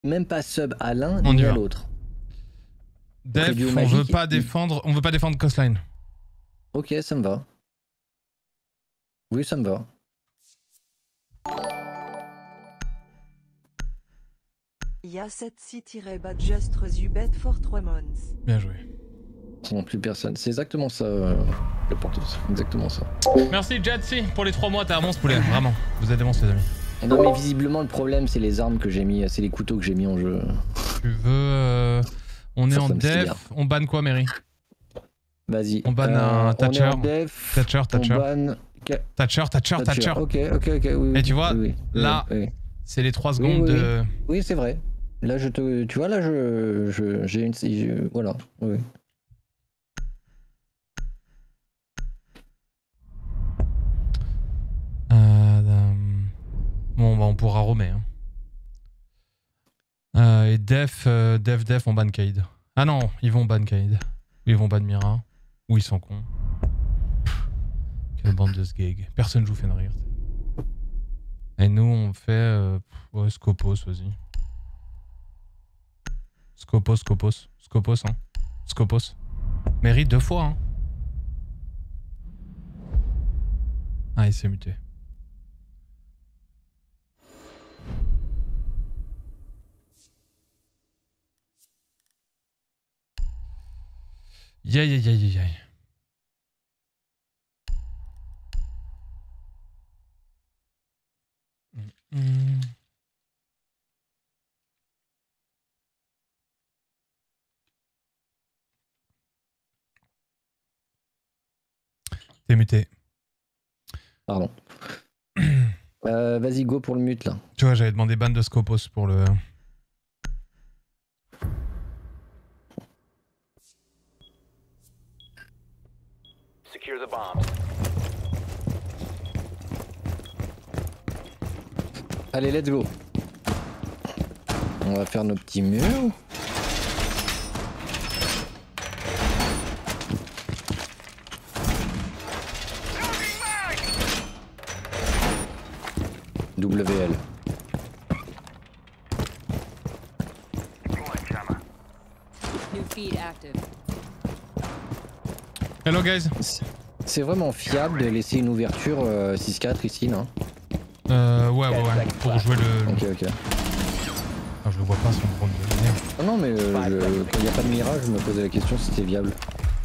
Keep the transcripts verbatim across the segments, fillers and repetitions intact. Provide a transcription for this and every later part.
même pas sub à l'un ni à l'autre. Def, on veut pas défendre, on veut pas défendre Coastline. Ok, ça me va. Oui, ça me va. Il y a sept six-budget Zubet for trois months. Bien joué. Non, plus personne. C'est exactement ça, euh, le porteuse. Exactement ça. Merci Jetsi pour les trois mois, t'es un monstre poulet, vraiment. Vous êtes des monstres les amis. Non mais visiblement le problème c'est les armes que j'ai mis, c'est les couteaux que j'ai mis en jeu. Tu veux... Euh, on est ça, en ça def, on banne quoi Mary? Vas-y. On banne euh, un Thatcher. On est en def, Thatcher, Thatcher. On banne... Thatcher, Thatcher, Thatcher. Ok, ok, ok. Oui, et tu vois, oui, oui, là, oui, oui. c'est les trois secondes oui, oui, de... Oui, oui c'est vrai. Là je te... Tu vois là je... je j'ai une... Je, voilà. Oui. Euh, bon bah on pourra romer. Hein. Euh, et def, euh, def, def, on ban Cade. Ah non, ils vont ban Cade. Ils vont ban Mira. Ou ils sont cons. Pff, quelle bande de sgeg. Personne joue Fenrir. Et nous on fait... Euh, ouais, Scopos, vas-y. Scopos, Scopos. Scopos, hein. Scopos. Mérite deux fois, hein. Ah, il s'est muté. Yaï yaï yaï yaï. Mmh. T'es muté. Pardon. euh, Vas-y, go pour le mute là. Tu vois, j'avais demandé ban de Scopos pour le... Secure the bombs. Allez, let's go. On va faire nos petits murs. W L. New feed active. Hello guys. C'est vraiment fiable de laisser une ouverture euh, six quatre ici, non? Euh, ouais, ouais, ouais, pour jouer le... Ok, ok. Ah, je le vois pas, son drone de merde. Non, non, mais euh, je... quand il n'y a pas de mirage, je me posais la question si c'était viable.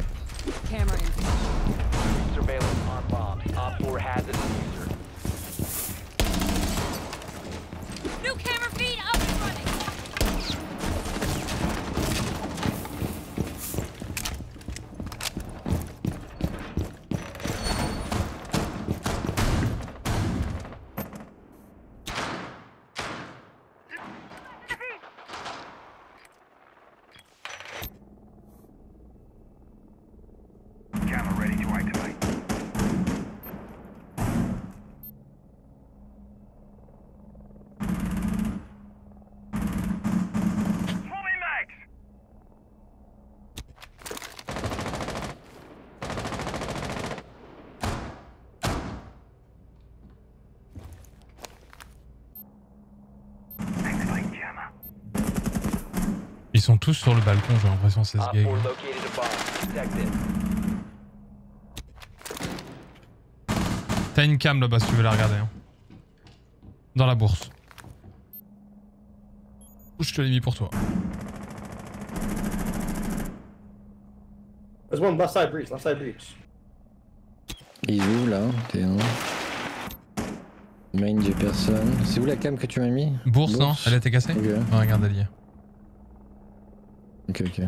Surveillance on bomb. Op four has it. New camera feed up and running. Ils sont tous sur le balcon, j'ai l'impression c'est ce gag. T'as une cam là-bas si tu veux la regarder. Hein. Dans la bourse. Je te l'ai mis pour toi. There's one left side breach, left side breach. Il est où là? T'es un. Main, j'ai personne. C'est où la cam que tu m'as mis? Bourse, Bourse, non? Elle a été cassée? Okay. Oh, regarde, elle y est. Ok, ok.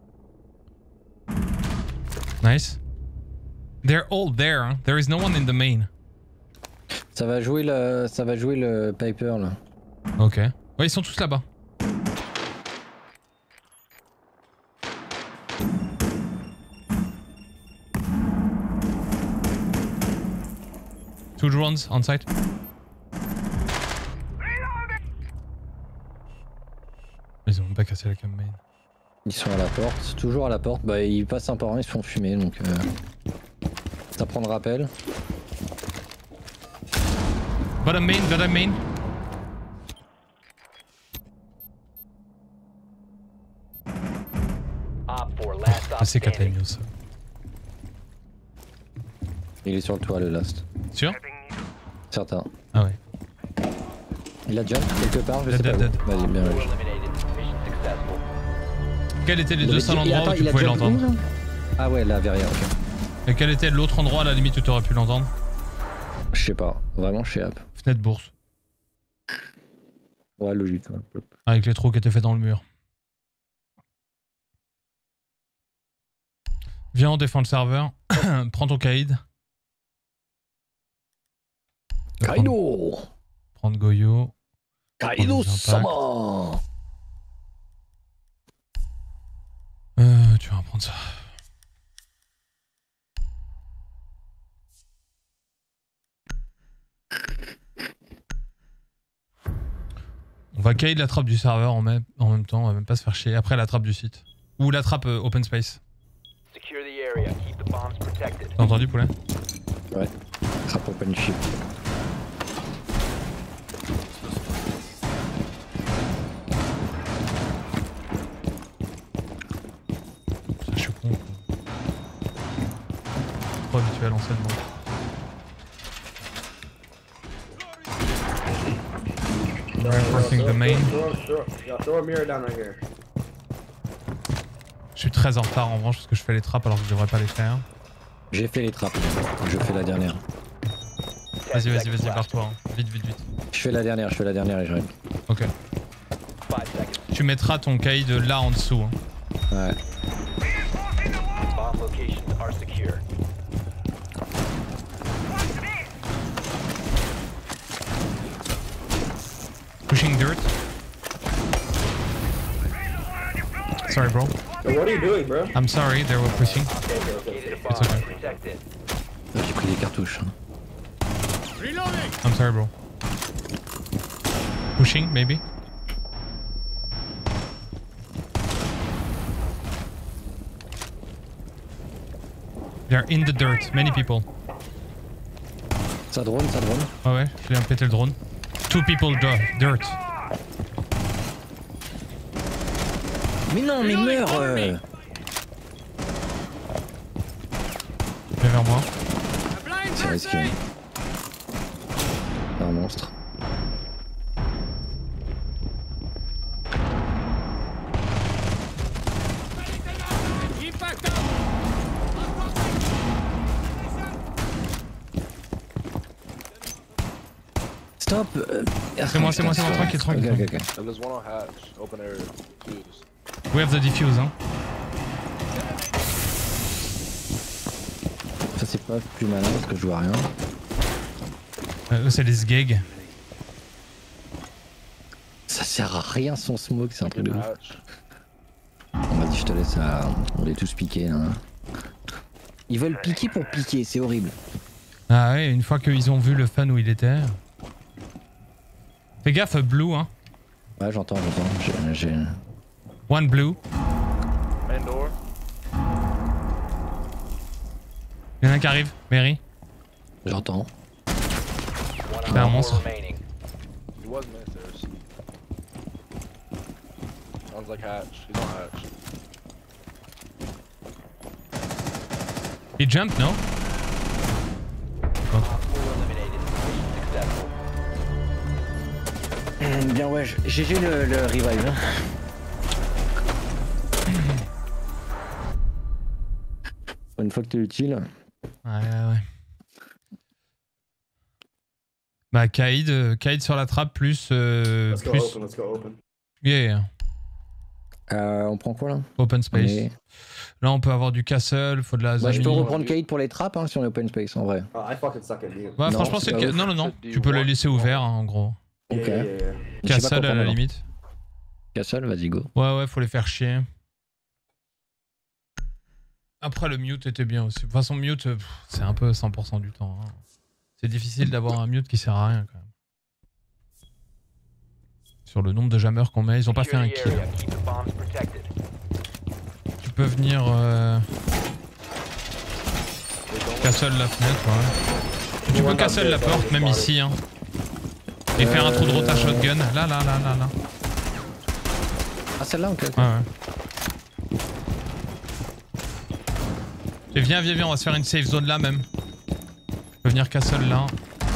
Nice. They're all there, hein? There is no one in the main. Ça va jouer le, ça va jouer le Piper là. Ok. Ouais, ils sont tous là-bas. Two drones on site. Ils ont même pas cassé la cam main. Ils sont à la porte, toujours à la porte. Bah ils passent un par un, ils se font fumer donc euh... ça prend le rappel. Bottom main, bottom main. Op four, last stop Ah, c'est standing. Catanios. Il est sur le toit le last. Sûr? Certain. Ah ouais. Il a jump quelque part, je Dead, sais pas. dead, où. dead. Vas-y, bien Four joué. eliminated. Mission successful. Quels étaient les Il deux avait seuls dit- endroits attends, où tu il a pouvais jump où, l'entendre? là Ah ouais, là, derrière, ok. Et quel était l'autre endroit à la limite où tu aurais pu l'entendre? Je sais pas, vraiment, je sais pas. Fenêtre bourse. Ouais, logique. Ouais. Avec les trous qui étaient faits dans le mur. Viens, on défend le serveur. Prends ton Kaïd. Kaido Prendre Goyo. Kaido Impacts. Sama Euh, tu vas prendre ça. On va Kaïd la trappe du serveur en même, en même temps, on va même pas se faire chier. Après la trappe du site. Ou la trappe euh, open space. Secure the area. Keep the bombs protected. T'as entendu, poulet? Ouais, trap open ship. Ça, je suis con. Trop habitué à l'enseignement. Reinforcing the main. Throw, throw, yeah, throw a mirror down right here. Je suis très en retard en revanche parce que je fais les trappes alors que je devrais pas les faire. J'ai fait les trappes, je fais la dernière. Ten Vas-y, vas-y, seconds vas-y, left. barre-toi. hein. Vite, vite, vite. Je fais la dernière, je fais la dernière et j'arrive. Ok. Five seconds. Tu mettras ton caïd là en dessous. Hein. Ouais. Bomb locations are secure. Pushing dirt. Sorry, bro. Yo, what are you doing, bro? I'm sorry, they were pushing. Located a bomb. It's okay. Protect it. J'ai pris des cartouches. I'm sorry, bro. Pushing, maybe. They're in the dirt, many people. Ça drone, ça drone. Ouais, ouais, je viens de péter le drone. Two people do- dirt. Mais non, mais meurs euh... Viens vers moi. C'est risqué. C'est un monstre. Stop euh... C'est moi, c'est moi, c'est moi, tranquille, tranquille. Ok, ok, ok. And there's one on hatch, open area, please. We have the diffuse, hein. Ça c'est pas plus malin parce que je vois rien. Euh, eux, c'est les sgegs. Ça sert à rien son smoke, c'est un truc de ouf. Hatch. On m'a dit je te laisse à... On les tous piquer hein. Ils veulent piquer pour piquer, c'est horrible. Ah ouais, une fois qu'ils ont vu le fan où il était. Fais gaffe, blue, hein. Ouais j'entends, j'entends. J'ai... j'ai- One blue. Main door. Il y en a un qui arrive, Mary. J'entends. One C'est un on monstre. four remaining. He was downstairs. Sounds like hatch. He's on hatch. He jumped, no? Four eliminated. Mission successful. Bien ouais, G G le, le revive. hein. Une fois que t'es utile. Ouais, ouais, ouais. Bah, Kaïd, euh, Kaïd sur la trappe, plus. Euh, Let's go plus... open, let's go open. Yeah, yeah. Euh, on prend quoi là? Open space. Mais- Là, on peut avoir du castle, faut de la Bah, je zombie. peux reprendre Kate pour les trappes hein, si on est open space en vrai. Oh, I fucking suck at you. Ouais, Non, franchement, c'est c'est. pas le ca- ouf. Non, non, non. C'est Tu peux le du laisser ouvert, hein, en gros. Yeah, Ok. yeah, yeah. Je sais pas Castle quoi à la prendre, alors. limite. Castle, vas-y go. Ouais, ouais, faut les faire chier. Après, le mute était bien aussi. De toute façon, mute, euh, pff, c'est un peu cent pour cent du temps. hein. C'est difficile d'avoir un mute qui sert à rien quand même. Sur le nombre de jammers qu'on met, ils ont pas fait un Secure the kill. area. Keep the bombs protected. Tu peux venir euh... castle la fenêtre, ouais. Tu peux castle la porte, même ici, hein. Et faire un trou de rota shotgun. Là, là, là, là, là. Ah celle-là ok. ok. Ouais, ouais. Et viens, viens, viens, on va se faire une safe zone là même. On peut venir castle là.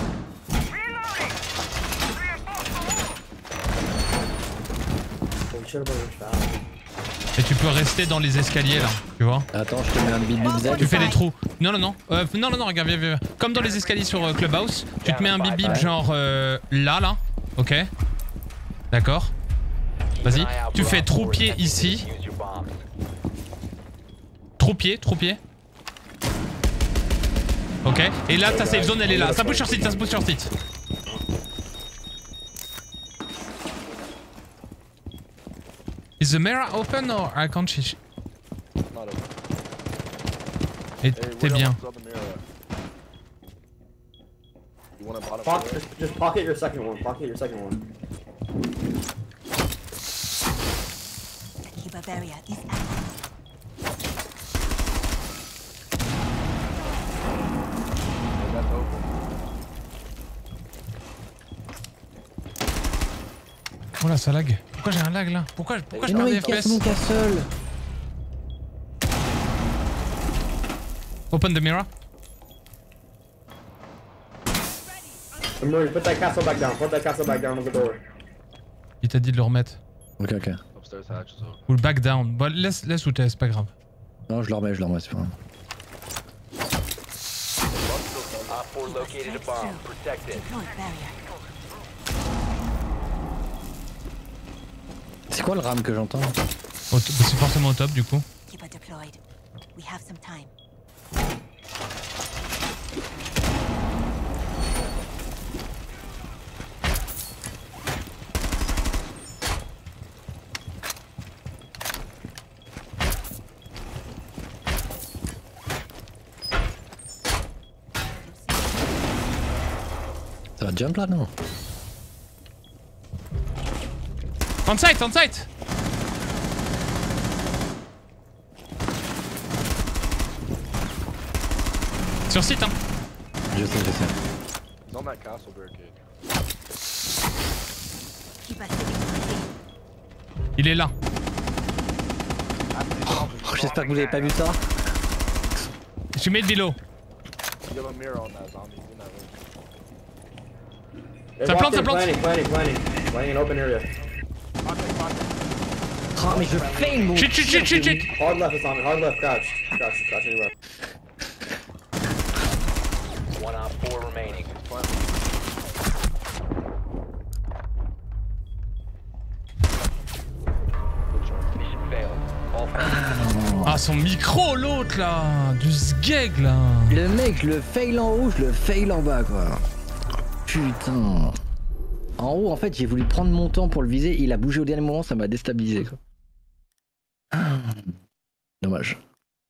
Et tu peux rester dans les escaliers là, tu vois. Attends, je te mets un bip bip Z. Tu fais des trous. Non, non, non. Euh, non, non, non, regarde, viens, viens. Comme dans les escaliers sur euh, Clubhouse, tu te mets un bip bip genre euh, là, là. Ok. D'accord. Vas-y. Tu fais trou pied ici. Trou pied, trou pied. Ok. Et là, ta safe zone, elle est là. Ça pousse sur site, ça se pousse sur site. Is the mirror open or I can't see? Not open. Et Hey, t'es where bien. else is the mirror at? You want a bottom Pocket, floor? just, just pocket your second one. Pocket your second one. Keep barrier is active. Hey, that's open. Oh là, ça lag. Pourquoi j'ai un lag là? Pourquoi, pourquoi je Mais non, perds des il casse F P S? mon castle. Open the mirror. Murray, put that castle back down. Put that castle back down on the door. Il t'a dit de le remettre. Ok, ok. Upstairs hatch is open. Ou le back down. Bon, laisse, laisse où t'es, c'est pas grave. Non, je le remets, je le remets, c'est pas grave. Op four located a bomb. Protect it. Deploy barrier. C'est quoi le RAM que j'entends? Au t- C'est forcément au top du coup. Keep it deployed. We have some time. Ça va jump là, non? On site, on site. Sur site hein. Je sais, je sais. He's on that castle barricade. Keep us sitting. Il est là. Oh, j'espère que vous avez pas vu ça. Je mets de below. You have a mirror on that zombie. In that room. They Ça walked plante, ça in, plante. planning, planning, planning. Planning an open area. Oh, mais je fail mon Chut, chut, chut, chut, chut. Hard left is on it. Hard left, crouch. Crouch, crouch on your left. One op four remaining. Mission failed. All friendly. Ah son micro l'autre là. Du sgeg là. Le mec, je le fail en haut, je le fail en bas quoi. Putain. En haut, en fait, j'ai voulu prendre mon temps pour le viser, il a bougé au dernier moment, ça m'a déstabilisé quoi. Ah. Dommage.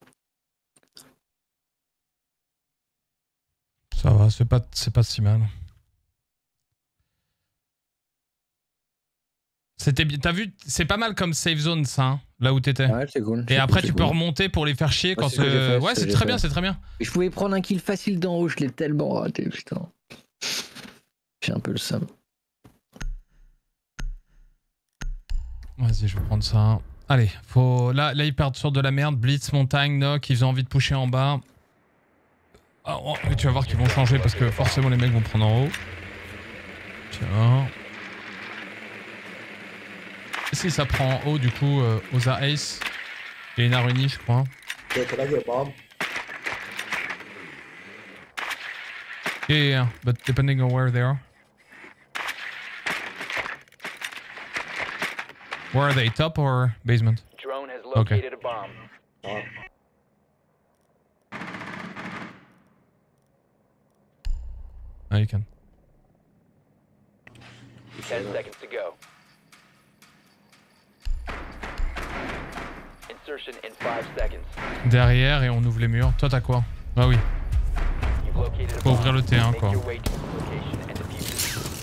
Ça va, c'est pas, c'est pas si mal. C'était bien. T'as vu, c'est pas mal comme safe zone ça, hein, là où t'étais. Ouais, c'est cool. Et C'est après cool, tu c'est peux cool. remonter pour les faire chier quand. c'est ce que j'ai euh, fait, Ouais, c'est ce c'est que très j'ai bien, fait. c'est très bien. Je pouvais prendre un kill facile d'en haut, je l'ai tellement raté, putain. J'ai un peu le seum. Vas-y, je vais prendre ça. Allez, faut. Là, là ils perdent sur de la merde. Blitz, montagne, knock, ils ont envie de pusher en bas. Ah, oh, mais tu vas voir qu'ils vont changer parce que forcément les mecs vont prendre en haut. Tiens. Si ça prend en haut, du coup, euh, Oza Ace et une Aruni, je crois. Okay, could I get Bob? Yeah, yeah, yeah, but depending on where they are. Where are they, top or basement? Drone has Okay. located a bomb. Oh. Ah, you can. Ten seconds to go. Insertion in five seconds. Derrière et on ouvre les murs. Toi, t'as quoi? Ah oui. You've located a Faut bomb. ouvrir le T un, Make quoi. your way to its location and defuse it.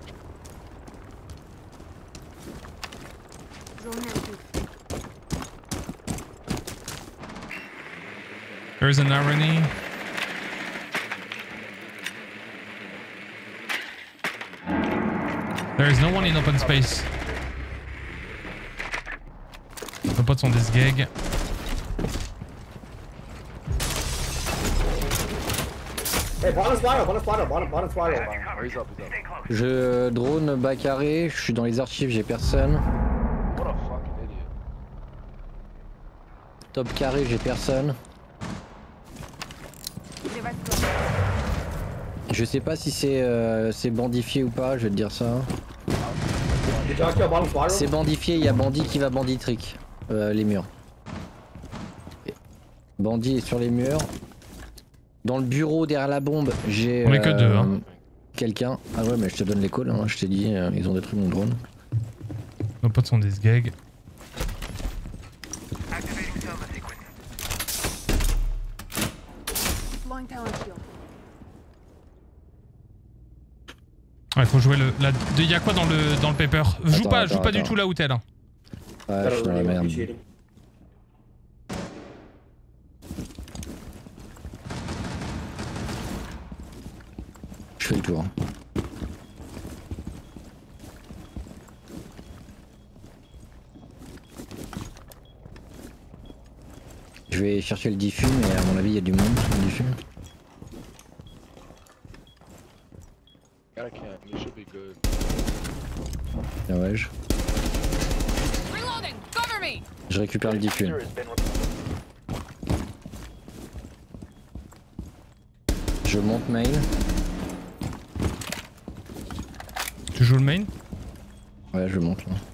Drone active. There's an irony. There is no one in open space. Nos potes sont des sgags. Hey, bottom spiral, bottom spiral, bottom, bottom spiral. Oh, he's up, he's up. Je drone bas carré, je suis dans les archives, j'ai personne. What a fucking idiot. Top carré, j'ai personne. Je sais pas si c'est euh, c'est bandifié ou pas, je vais te dire ça. Did y'all kill bottom spiral? C'est bandifié, il y a bandit qui va bandit trick. Euh, les murs. Bandit est sur les murs. Dans le bureau derrière la bombe, j'ai. On est que euh, deux, hein. Quelqu'un. Ah ouais, mais je te donne les calls, hein. Je t'ai dit, euh, ils ont détruit mon drone. Nos potes sont des sgags. Ouais, faut jouer le. La... Il y a quoi dans le dans le paper? Joue Attends, pas, attends, joue pas du attends. tout là où t'es là. Ouais, je suis dans la merde. Je fais le tour. Je vais chercher le diffus, mais à mon avis il y a du monde sur le diffus. I can't. This should be good. Ah ouais, je, Reloading! Cover me! je récupère le diffus. Diffuser has been Je monte main. Tu joues le main? Ouais, je monte là.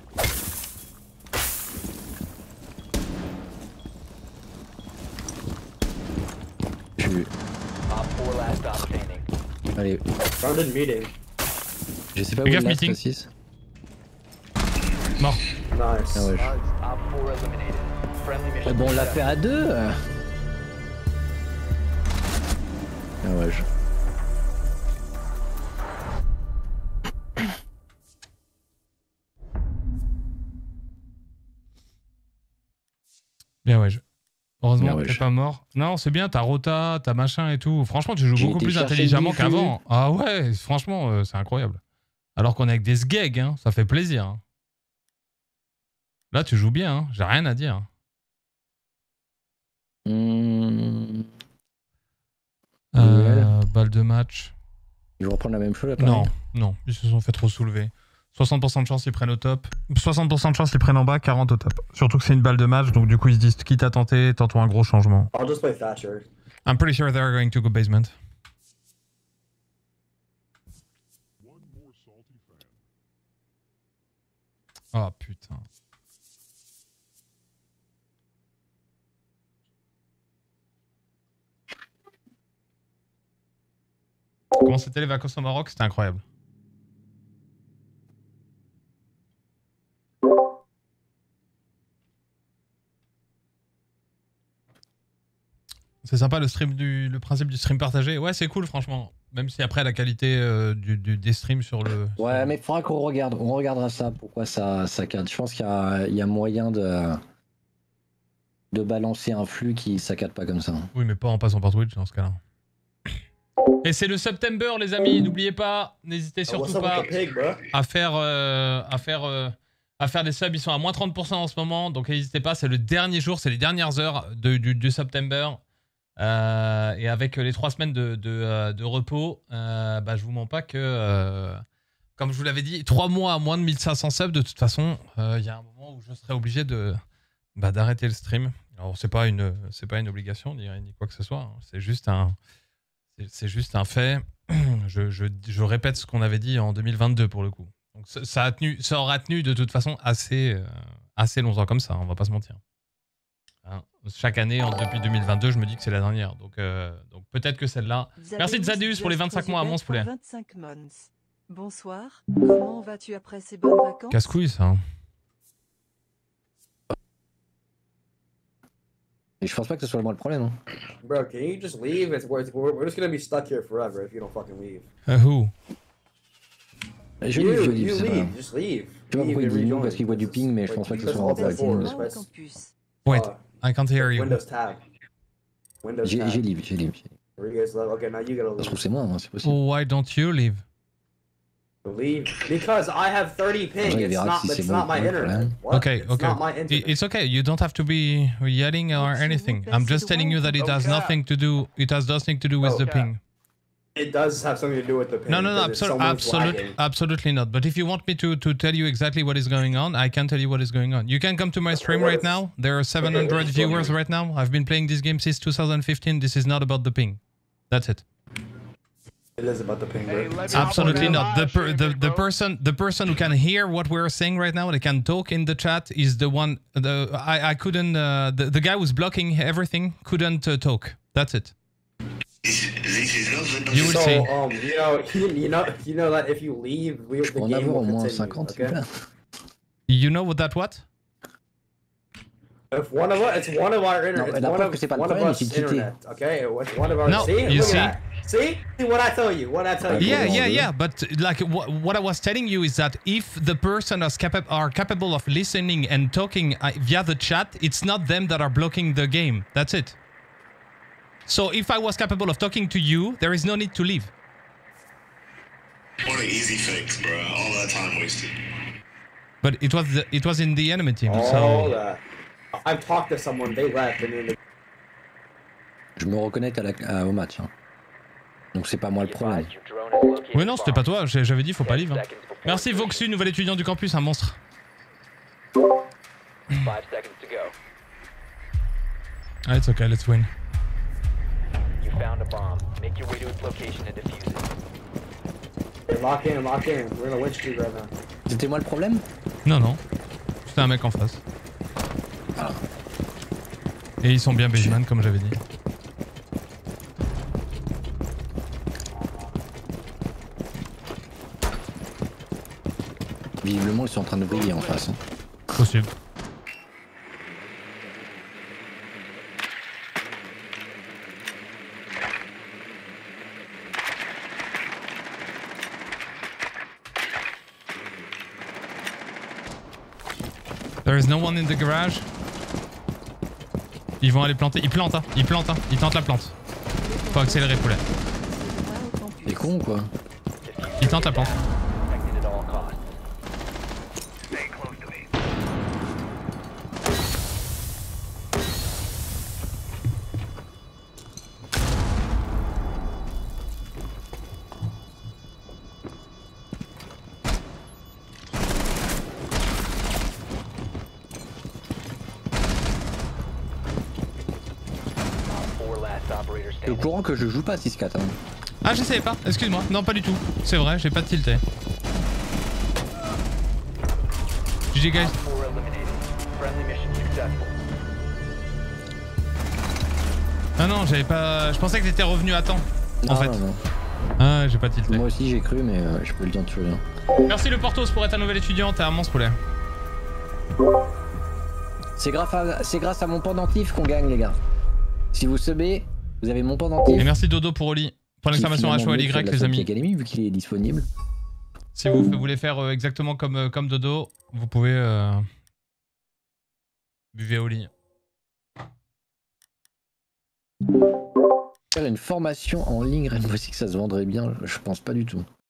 Je suis... Op four last stop standing. Allez, Found in meeting. je sais pas Fais où gaffe, il last meeting. six. Mort. Nice. Ah ouais, je... Nice. Op four eliminated. Friendly mission Ah bon, on l'a success. fait à deux. Ah ouais, je... Bien ouais. Je... Heureusement Bien ouais, que t'es je- pas mort. Non, c'est bien, t'as rota, t'as machin et tout. Franchement, tu joues J'ai beaucoup été plus chercher intelligemment le diffus. qu'avant. Ah ouais, franchement, euh, c'est incroyable. Alors qu'on est avec des sgags, hein, ça fait plaisir. Hein. Là, tu joues bien, hein, j'ai rien à dire. Mmh... Euh, balle de match. Ils vont reprendre la même chose là, Non, pareil. non, ils se sont fait trop soulever. soixante pour cent de chance ils prennent au top. soixante pour cent de chance ils prennent en bas, quarante au top. Surtout que c'est une balle de match, donc du coup ils se disent quitte à tenter, tentons un gros changement. I'll just play Thatcher. I'm pretty sure they're going to go basement. Oh putain. Comment c'était les vacances au Maroc? C'était incroyable. C'est sympa le stream du le principe du stream partagé. Ouais, c'est cool franchement. Même si après la qualité euh, du, du- des streams sur le. Ouais, sur- mais il faudra qu'on regarde. On regardera ça. Pourquoi ça, ça cadre. Je pense qu'il y a, il y a moyen de, de balancer un flux qui saccade pas comme ça. Oui, mais pas en passant par Twitch dans ce cas-là. Et c'est le September, les amis. N'oubliez pas, n'hésitez Oh, what's surtout up with pas the pig, bro? à faire, euh, à faire, euh, à faire des subs. Ils sont à moins trente pour cent en ce moment, donc n'hésitez pas. C'est le dernier jour, c'est les dernières heures de, du, du September. Euh, et avec les trois semaines de, de, euh, de repos, euh, bah, je vous mens pas que, euh, comme je vous l'avais dit, trois mois à moins de mille cinq cents subs, de toute façon, il euh, y a un moment où je serai obligé de bah, d'arrêter le stream. Alors c'est pas une, c'est pas une obligation ni, ni quoi que ce soit. Hein. C'est juste un, c'est, c'est juste un fait. Je, je, je répète ce qu'on avait dit en deux mille vingt-deux pour le coup. Donc ça, ça a tenu, ça aura tenu de toute façon assez, euh, assez longtemps comme ça. On va pas se mentir. Hein. Chaque année, en- depuis deux mille vingt-deux, je me dis que c'est la dernière. Donc, euh, donc peut-être que celle-là. Merci Xadeus pour les vingt-cinq mois à Mons, poulet. vingt-cinq months. Bonsoir, comment vas-tu après ces bonnes vacances? Casse-couille, ça. Hein. Et je pense pas que ce soit moi le problème. Hein. Bro, can you just leave? It's, we're, we're we're just gonna be stuck here forever if you don't fucking leave. Uh, who? Je you, livre, je you livre, c'est pas grave. leave, just leave. Je sais pas Leave pourquoi il and dit nous rejoin. parce qu'il voit du ping, mais je pense pas que ce Press soit Alt un F four, ping. just press, Campus. Wait, uh, I can't hear you. Windows tab. Windows J'ai tab. j'ai live, j'ai live. Where you guys live? Okay, now you gotta Ça se leave. trouve c'est moi, hein, c'est possible. Why don't you leave? Leave because I have thirty ping. Ouais, il It's verra not. si c'est It's bon not ou my pas, le internet. problème. What? Okay, It's okay. not my I- internet. It's okay. You don't have to be yelling or anything. I'm just telling you that it has Okay. nothing to do. It has nothing to do with the Okay. ping. It does have something to do with the ping. No, no, no, because it's absolutely, someone's absolutely, lagging. absolutely not. But if you want me to to tell you exactly what is going on, I can tell you what is going on. You can come to my stream what right is- now. There are seven what hundred is viewers going on? right now. I've been playing this game since two thousand fifteen. This is not about the ping. That's it. It is about the ping, Hey, bro. let me hop on Absolutely that not. The live per, stream, the big the bro. person the person who can hear what we're saying right now, they can talk in the chat, is the one. The I I couldn't. Uh, the the guy who's blocking everything couldn't uh, talk. That's it. You will So, see. um, you know, you know, you know that if you leave, we the On game avoir au will moins continue. cinquante, c'est Okay. bien. You know what that what? If one of us, it's one of our internet. Non, It's la one preuve of, que c'est pas le one of problème, us c'est de quitter. internet. Okay, it's one of our. No, see, you look see? at that. See, see what I tell you. What I tell you. Yeah, Comment yeah, on yeah. But like wh- what I was telling you is that if the person is capa- are capable of listening and talking uh, via the chat, it's not them that are blocking the game. That's it. So if I was capable of talking to you, there is no need to leave. What an easy fix, bro. All that time wasted. But it was the, it was in the enemy team. All So that. I've talked to someone. They left, and then they Je me reconnecte à la, à- au match. Hein. Donc c'est pas moi le problème. Advise your drone has located oui non, c'était pas bomb. toi. J'ai- J'avais dit faut pas Ten leave. Hein. seconds before Merci insertion. Voxu, nouvel étudiant du campus, un monstre. Five seconds to go. Ah, it's okay, let's win. You found a bomb. Make your way to its location and defuse it. they lock in and lock in. We're in a win streak right now. C'était moi le problème? Non, non. C'était un mec en face. Et ils sont bien basement, comme j'avais dit. Visiblement ils sont en train de briller en face. Hein. Possible. There is no one in the garage. Ils vont aller planter. Ils plantent, hein. Ils plantent, hein. Ils tentent la plante. Faut accélérer, poulet. C'est con ou quoi? Ils tentent la plante. Protected at all costs. Four last operators T'es au standing. courant que je joue pas à six quatre hein. Ah, je savais pas. Excuse-moi. Non, pas du tout. C'est vrai, j'ai pas tilté. G G, guys. Four eliminated. Friendly mission successful. Ah non, j'avais pas. Je pensais que t'étais revenu à temps. Non, En fait. non, non. Ah, j'ai pas tilté. Moi aussi j'ai cru mais euh, je peux le dire tout rien. Merci le Portos pour être un nouvel étudiant. T'es un monstre, poulet. C'est grâce à, c'est grâce à mon pendentif qu'on gagne les gars. Si vous subez, vous avez mon pendentif. Et merci Dodo pour Oli. Point qui est d'exclamation H O L finalement mieux que Y, la les Sophie amis. Academy, vu qu'il est disponible. Si vous voulez faire euh, exactement comme, euh, comme Dodo, vous pouvez. Euh... Buvez Oli. Faire une formation en ligne Rainbow Six, ça se vendrait bien, je pense pas du tout.